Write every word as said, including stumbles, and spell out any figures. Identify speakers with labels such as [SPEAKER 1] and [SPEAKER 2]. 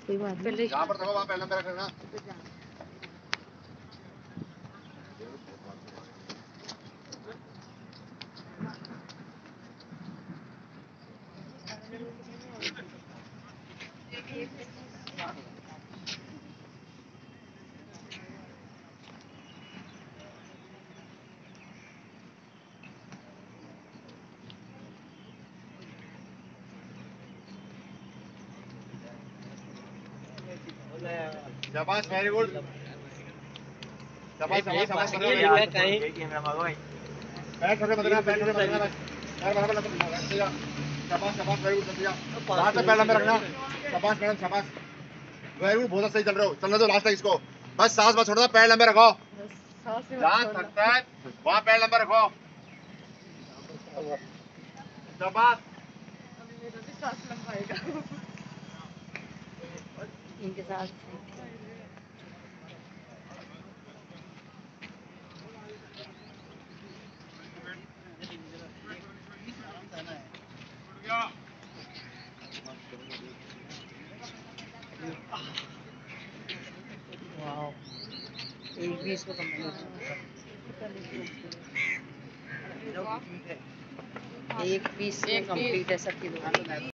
[SPEAKER 1] कोई बात नहीं।
[SPEAKER 2] जहाँ पर दबा वहाँ पहले नंबर रखना। शाबाश, वेरी गुड। शाबाश शाबाश शाबाश कैमरा मांगो बैठ करके बदलना बैठ करके बदलना बस यार बराबर लग जा। शाबाश शाबाश वेरी गुड सतिया लास्ट तक पहला में रखना। शाबाश मैडम शाबाश वेरी गुड बहुत सही चल रहे हो। चलने दो लास्ट तक इसको बस सांस मत छोड़ना पैर लंबे रखो जहाँ थकता है वहाँ पैर लंबे रखो। शाबाश
[SPEAKER 1] सांस लंबाएगा इनके साथ एक भी इसको एक पीस कंप्लीट है सबकी दुकान।